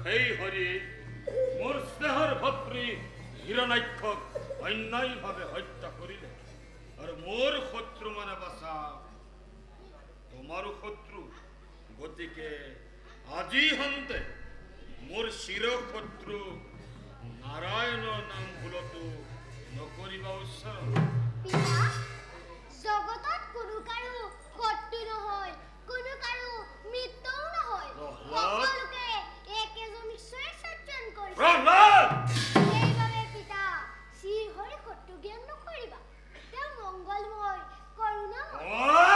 সেই হৰি মোৰ স্নেহৰ ভাতৃ হিৰণ্যাক্ষক অন্যায়ভাৱে হত্যা কৰিলে আৰু মোৰ শত্ৰু মানে বাচা তোমাৰো শত্ৰু গতিকে আজি হন্তে মোৰ চিৰ শত্ৰু নাৰায়ণৰ নাম ভুলতো নকৰিবা উচ্চাৰণ। জগতত কোনো কাৰো শত্ৰু নহয়, কোনো কাৰো মৃত্যুও নহয়, সকলোকে একেজন ঈশ্বৰে সৃজন কৰিছে। সেইবাবে পিতা শ্ৰীহৰি শত্ৰু জ্ঞান নকৰিবা, তেওঁ মংগলময় কৰুণাময়।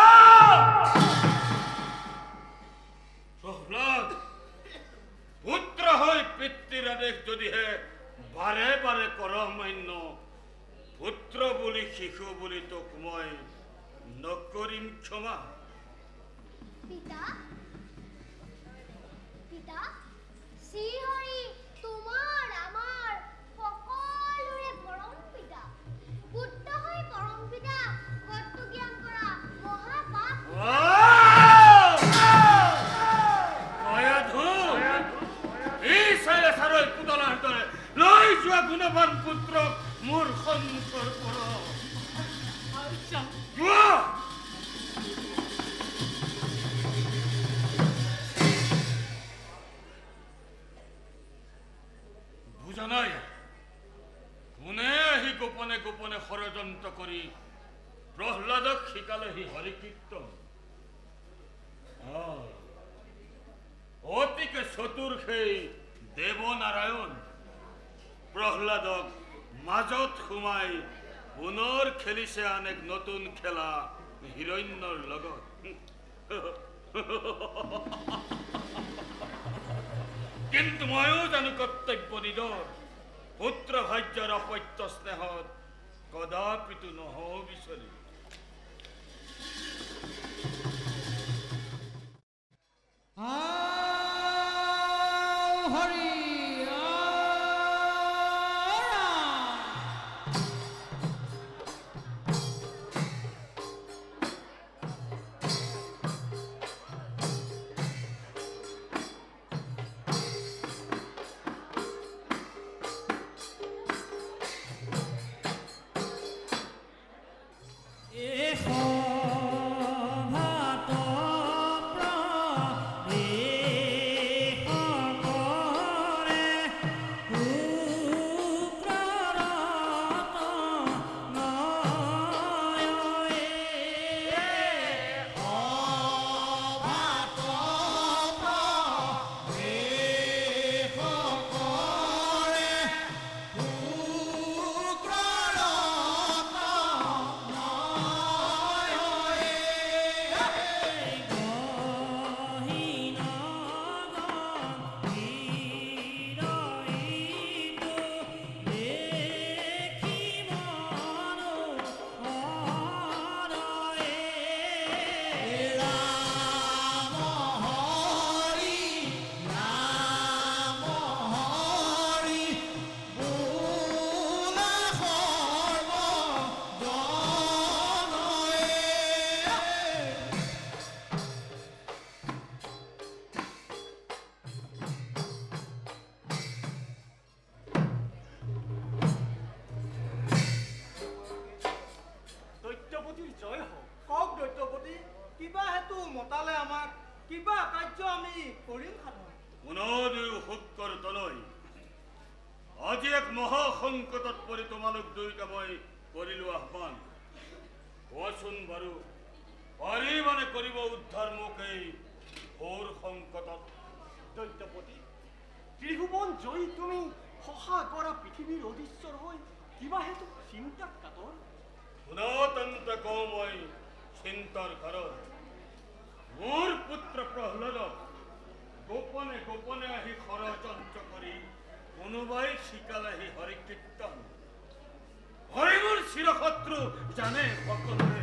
প্ৰহ্লাদ, পুত্ৰ হৈ পিতৃৰ আদেশ যদিহে বাৰে বাৰে কৰ মান্য, পুত্ৰ বুলি শিশু বুলি তোক মই নকৰিম ক্ষমা। পিতা পিতা শ্ৰীহৰি তোমাৰ আমাৰ সকলোৰে পৰম পিতা, পুত্ৰ হৈ পৰম পিতা শত্ৰু জ্ঞান কৰা মহাপাপ। লৈ যোৱা গুণৱান পুত্ৰক মোৰ সন্মুখৰ পৰা বুজা নাই কোনে আহি গোপনে গোপনে ষড়যন্ত্ৰ কৰি প্ৰহ্লাদক শিকালেহি হৰিকীৰ্তন। অতিকে চতুৰ সেই দেৱনাৰায়ণ প্ৰহ্লাদক মাজত সোমাই পুনৰ খেলিছে আন এক নতুন খেলা হিৰণ্যৰ লগত। কিন্তু ময়ো জানো কৰ্তব্য নিদৰ, পুত্ৰ ভাৰ্যৰ অপত্য স্নেহত কদাপিতো নহওঁ বিচাৰি। হৰি আজি এক মহাসংকটত পৰি তোমালোক দুইটা মই কৰিলো আহ্বান। কোৱাচোন বাৰু পাৰিবানে কৰিব উদ্ধাৰ মোক এই ঘোৰ সংকটত? দৈত্যপতি, ত্ৰিভুৱন জয়ী তুমি সহা কৰা পৃথিৱীৰ অধীশ্বৰ হৈ কিবা হেতু চিন্তাত কাতৰ? শুনাতন্তে কওঁ মই চিন্তাৰ কাৰণ। মোৰ পুত্ৰ প্ৰহ্লাদক গোপনে গোপনে আহি ষড়যন্ত্ৰ কৰি কোনোবাই শিকালেহি হৰিকীৰ্তন। হৰি মোৰ চিৰশত্ৰু জানে সকলোৱে,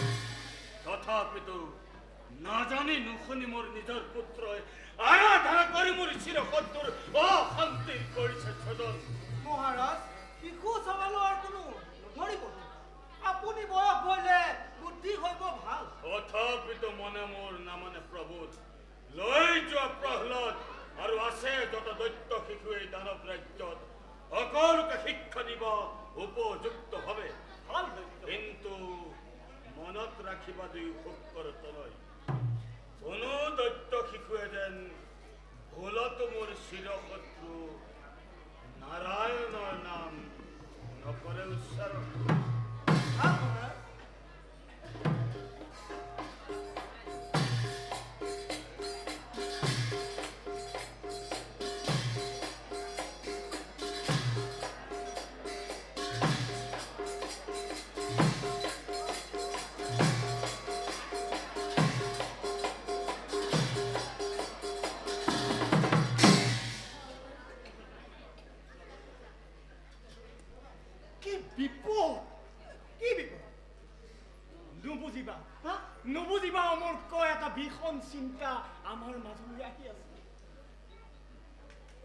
তথাপিতো নাজানি নুশুনি মোৰ নিজৰ পুত্ৰই আৰাধনা কৰি মোৰ চিৰশত্ৰুৰ অশান্তিৰ কৰিছে ছদন। মহাৰাজ, শিশু চলালোৱাৰ কোনো নধৰিব, আপুনি বয়স হলে বুদ্ধি হইব ভাল। তথাপিতো মনে মোৰ নামানে প্ৰভুত লৈ যোৱা প্ৰহ্লাদ আৰু আছে যত দৈত্য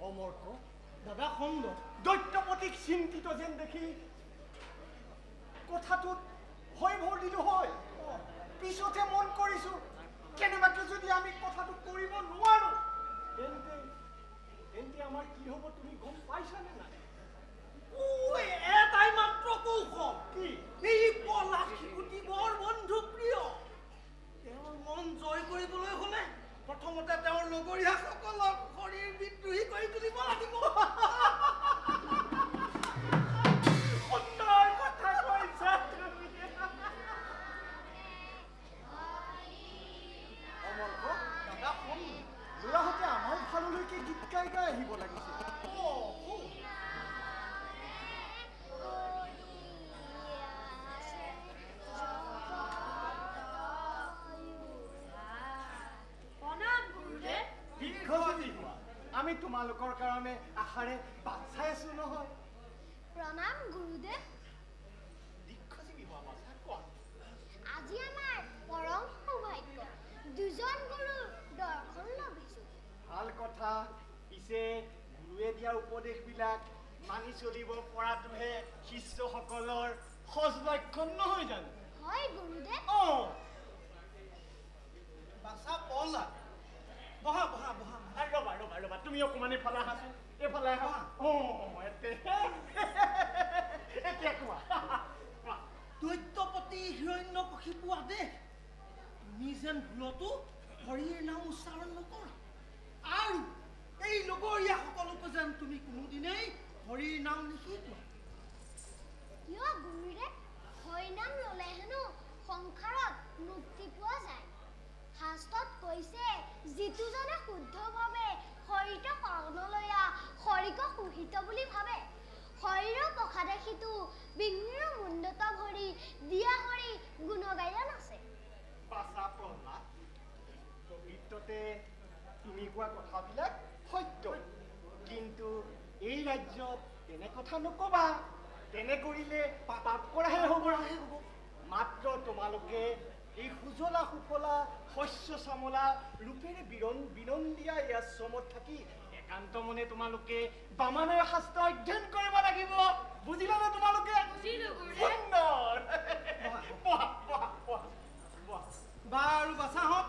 অমৰ্ক দাদা খণ্ড দৈত্যপতিক চিন্তিত যেন দেখি কথাটোত হয় ভৰ দিলো হয় পিছতহে মন কৰিছো কেনেবাকে যদি আমি কথাটো কৰিব নোৱাৰো তেন্তে আমাৰ কি হ'ব তুমি গম পাইছানে নাই এটাই মাত্ৰ কৌশল কি এই পলাশ শিশুটি বৰ বন্ধুপ্ৰিয় তেওঁৰ মন জয় কৰিবলৈ হলে প্ৰথমতে তেওঁৰ লগৰীয়াসকলক শৰীৰ বিদ্ৰোহী কৰি তুলিব লাগিব সুন্দৰ কথা কৈছা তুমি অমৰ্ক দাদা শুন ল'ৰাহঁতে আমাৰ ভাললৈকে গীত গাই গাই আহিব লাগিছিল আমি তোমালোকৰ কাৰণে আশাৰে বাট চাই আছো নহয় প্ৰণাম গুৰুদেৱ দীক্ষজীৱী হোৱা বাচা কোৱা আজি আমাৰ পৰম সৌভাগ্য দুজন গুৰুৰ দৰ্শন লভিছো ভাল কথা পিছে গুৰুৱে দিয়া উপদেশবিলাক মানি চলিব পৰাটোহে শিষ্যসকলৰ সজ লক্ষণ নহয় জানো হয় গুৰুদেৱ বাছা পলা বহা বহা বহা ৰবা ৰবা ৰবা তুমি অকণমান এইফালে আহাচোন এইফালে আহা এতিয়া কোৱা দৈত্যপতি হিৰণ্যকশিপু আদেশ তুমি যেন ভুলতো হৰিৰ নাম উচ্চাৰণ নকৰা আৰু এই লগৰীয়াসকলকো যেন তুমি কোনোদিনেই হৰিৰ নাম নিশিকোৱা কিয় গুৰুদেৱ হৰিনাম ল'লে হেনো সংসাৰত মুক্তি পোৱা যায় শাস্ত্ৰত কৈছে যিটোজনে শুদ্ধভাৱে হৰিক শৰণলৈয়া হৰিক সুহিত বুলি ভাবে হৰিৰ প্ৰসাদে সিটো বিঘ্নিৰ মুণ্ডত ভৰি দিয়া হৰি গুণগায়ন আছে বাচা প্ৰহ্লাদ প্ৰকৃততে তুমি কোৱা কথাবিলাক সত্য কিন্তু এই ৰাজ্যত তেনে কথা নকবা তেনে কৰিলে পাপ কৰাহে হ'ব মাত্ৰ তোমালোকে এই সুজলা সুফলা শস্য চামলা ৰূপেৰে বিনন্দীয়া এই আশ্ৰমত থাকি একান্ত মনে তোমালোকে বামানৰ শাস্ত্ৰ অধ্যয়ন কৰিব লাগিব বুজিলানে তোমালোকে সুন্দৰ বাৰু বাছাহঁত